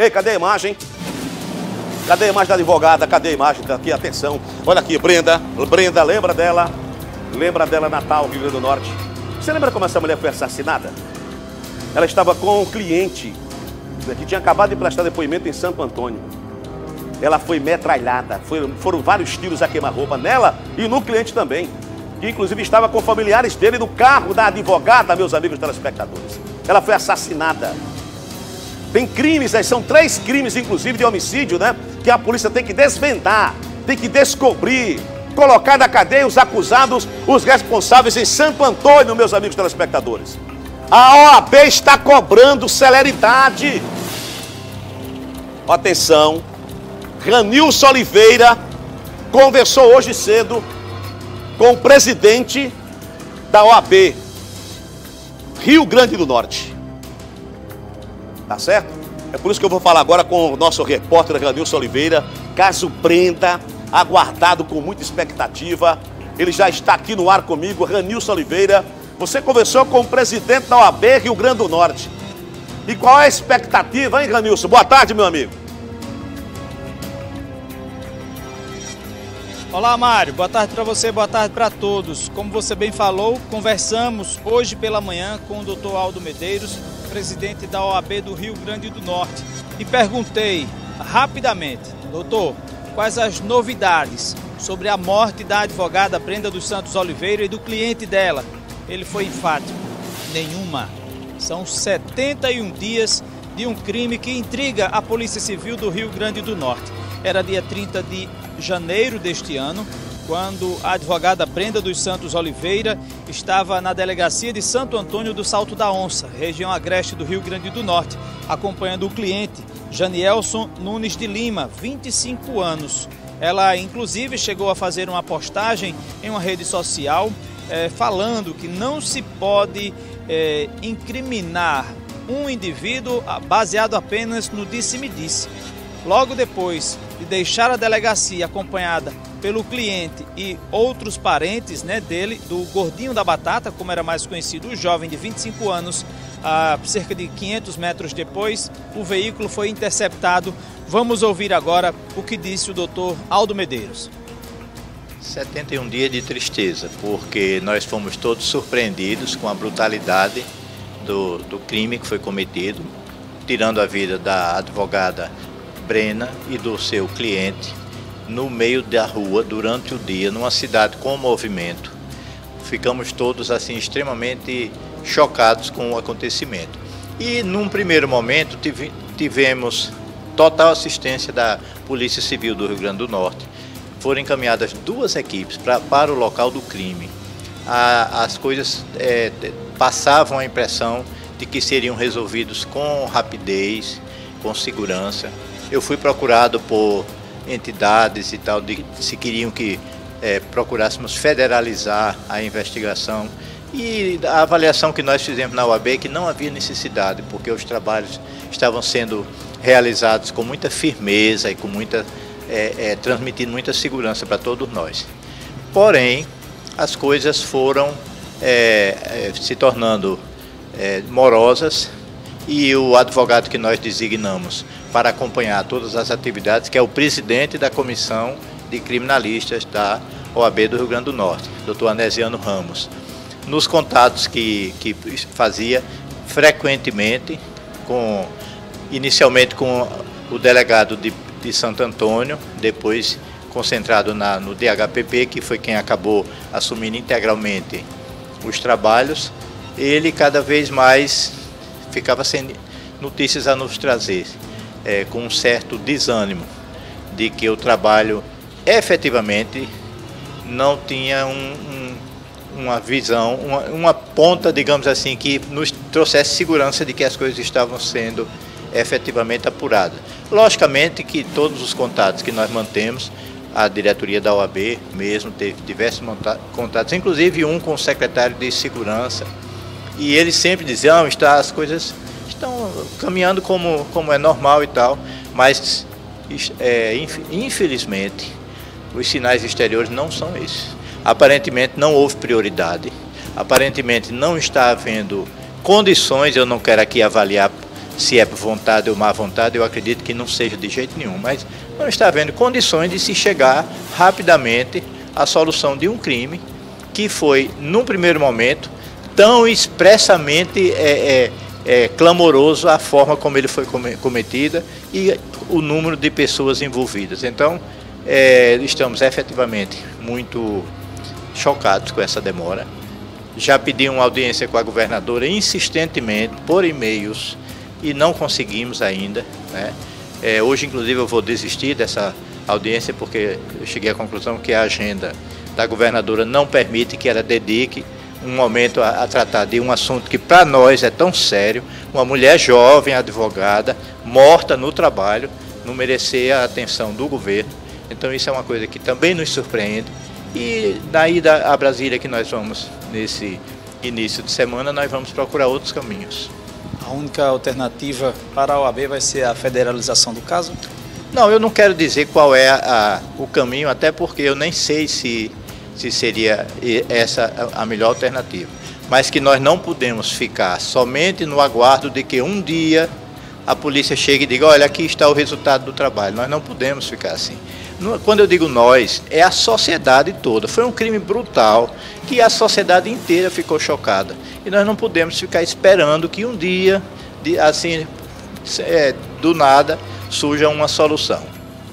Ei, cadê a imagem? Cadê a imagem da advogada? Cadê a imagem? Tá aqui, atenção. Olha aqui, Brenda. Brenda, lembra dela? Lembra dela, Natal, Rio Grande do Norte? Você lembra como essa mulher foi assassinada? Ela estava com um cliente que tinha acabado de prestar depoimento em Santo Antônio. Ela foi metralhada. Foram vários tiros a queima-roupa nela e no cliente também. Que inclusive estava com familiares dele no carro da advogada, meus amigos telespectadores. Ela foi assassinada. Tem crimes, são 3 crimes, inclusive, de homicídio, né? Que a polícia tem que desvendar, tem que descobrir, colocar na cadeia os acusados, os responsáveis em Santo Antônio, meus amigos telespectadores. A OAB está cobrando celeridade. Atenção, Ranilson Oliveira conversou hoje cedo com o presidente da OAB, Rio Grande do Norte. Tá certo? É por isso que eu vou falar agora com o nosso repórter Ranilson Oliveira. Caso Brenda, aguardado com muita expectativa. Ele já está aqui no ar comigo, Ranilson Oliveira. Você conversou com o presidente da OAB Rio Grande do Norte. E qual é a expectativa, hein, Ranilson? Boa tarde, meu amigo. Olá, Mário. Boa tarde para você, boa tarde para todos. Como você bem falou, conversamos hoje pela manhã com o Dr. Aldo Medeiros, presidente da OAB do Rio Grande do Norte, e perguntei rapidamente: doutor, quais as novidades sobre a morte da advogada Brenda dos Santos Oliveira e do cliente dela? Ele foi enfático: nenhuma. São 71 dias de um crime que intriga a Polícia Civil do Rio Grande do Norte. Era dia 30 de janeiro deste ano, quando a advogada Brenda dos Santos Oliveira estava na delegacia de Santo Antônio do Salto da Onça, região agreste do Rio Grande do Norte, acompanhando o cliente, Janielson Nunes de Lima, 25 anos. Ela, inclusive, chegou a fazer uma postagem em uma rede social falando que não se pode incriminar um indivíduo baseado apenas no disse-me-disse. Logo depois de deixar a delegacia acompanhada pelo cliente e outros parentes, né, dele, do Gordinho da Batata, como era mais conhecido, o jovem de 25 anos, cerca de 500 metros depois, o veículo foi interceptado. Vamos ouvir agora o que disse o doutor Aldo Medeiros. 71 dias de tristeza, porque nós fomos todos surpreendidos com a brutalidade do crime que foi cometido, tirando a vida da advogada Brenda e do seu cliente no meio da rua durante o dia, numa cidade com movimento. Ficamos todos assim extremamente chocados com o acontecimento. E num primeiro momento tivemos total assistência da Polícia Civil do Rio Grande do Norte. Foram encaminhadas 2 equipes para o local do crime. As coisas passavam a impressão de que seriam resolvidos com rapidez, com segurança. Eu fui procurado por entidades e tal, se queriam que procurássemos federalizar a investigação. E a avaliação que nós fizemos na OAB é que não havia necessidade, porque os trabalhos estavam sendo realizados com muita firmeza e com transmitindo muita segurança para todos nós. Porém, as coisas foram se tornando morosas, e o advogado que nós designamos para acompanhar todas as atividades, que é o presidente da Comissão de Criminalistas da OAB do Rio Grande do Norte, Dr. Anesiano Ramos, nos contatos que fazia frequentemente, inicialmente com o delegado de Santo Antônio, depois concentrado no DHPP, que foi quem acabou assumindo integralmente os trabalhos, ele cada vez mais ficava sem notícias a nos trazer, com um certo desânimo de que o trabalho efetivamente não tinha uma visão, uma ponta, digamos assim, que nos trouxesse segurança de que as coisas estavam sendo efetivamente apuradas. Logicamente que todos os contatos que nós mantemos, a diretoria da OAB mesmo teve diversos contatos, inclusive um com o secretário de Segurança, e eles sempre diziam: as coisas estão caminhando como é normal e tal, mas infelizmente os sinais exteriores não são esses. Aparentemente não houve prioridade, aparentemente não está havendo condições, eu não quero aqui avaliar Se é por vontade ou má vontade, eu acredito que não seja de jeito nenhum, mas não está havendo condições de se chegar rapidamente à solução de um crime que foi, num primeiro momento, tão expressamente clamoroso a forma como ele foi cometida e o número de pessoas envolvidas. Então, estamos efetivamente muito chocados com essa demora. Já pedi uma audiência com a governadora insistentemente, por e-mails, e não conseguimos ainda, né? Hoje, inclusive, eu vou desistir dessa audiência porque eu cheguei à conclusão que a agenda da governadora não permite que ela dedique um momento a tratar de um assunto que para nós é tão sério. Uma mulher jovem, advogada, morta no trabalho, não merecer a atenção do governo. Então isso é uma coisa que também nos surpreende. E na ida a Brasília que nós vamos nesse início de semana, nós vamos procurar outros caminhos. A única alternativa para a OAB vai ser a federalização do caso? Não, eu não quero dizer qual é o caminho, até porque eu nem sei se seria essa a melhor alternativa. Mas que nós não podemos ficar somente no aguardo de que um dia a polícia chegue e diga, olha, aqui está o resultado do trabalho. Nós não podemos ficar assim. Quando eu digo nós, é a sociedade toda. Foi um crime brutal que a sociedade inteira ficou chocada. E nós não podemos ficar esperando que um dia, assim, do nada, surja uma solução.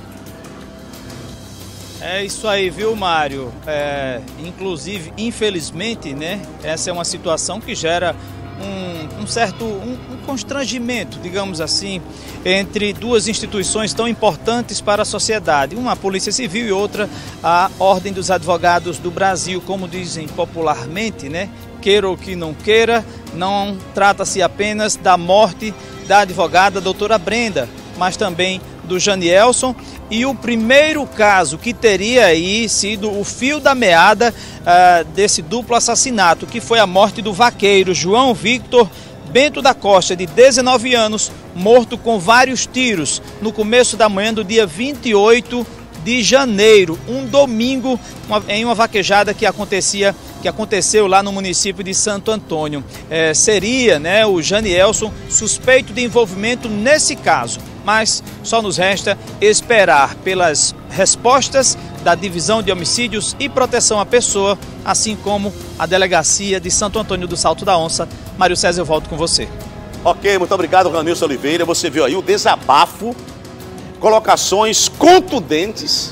É isso aí, viu, Mário? Inclusive, infelizmente, né, essa é uma situação que gera um certo constrangimento, digamos assim, entre duas instituições tão importantes para a sociedade, uma a Polícia Civil e outra a Ordem dos Advogados do Brasil, como dizem popularmente, né? Queira ou que não queira, não trata-se apenas da morte da advogada doutora Brenda, mas também do Janielson, e o primeiro caso que teria aí sido o fio da meada desse duplo assassinato, que foi a morte do vaqueiro João Victor Bento da Costa, de 19 anos, morto com vários tiros no começo da manhã do dia 28 de janeiro, um domingo, em uma vaquejada que aconteceu lá no município de Santo Antônio. Seria, né, o Janielson suspeito de envolvimento nesse caso, mas só nos resta esperar pelas respostas da Divisão de Homicídios e Proteção à Pessoa, assim como a Delegacia de Santo Antônio do Salto da Onça. Mário César, eu volto com você. Ok, muito obrigado, Ranilson Oliveira. Você viu aí o desabafo, colocações contundentes,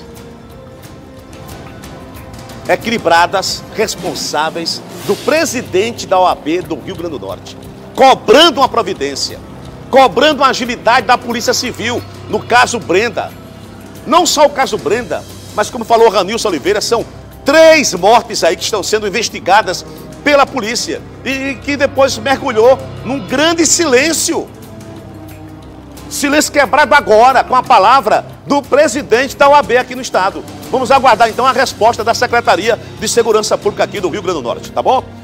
equilibradas, responsáveis do presidente da OAB do Rio Grande do Norte, cobrando uma providência, cobrando uma agilidade da Polícia Civil no caso Brenda. Não só o caso Brenda, mas como falou Ranilson Oliveira, são 3 mortes aí que estão sendo investigadas pela polícia e que depois mergulhou num grande silêncio. Silêncio quebrado agora com a palavra do presidente da OAB aqui no estado. Vamos aguardar então a resposta da Secretaria de Segurança Pública aqui do Rio Grande do Norte, tá bom?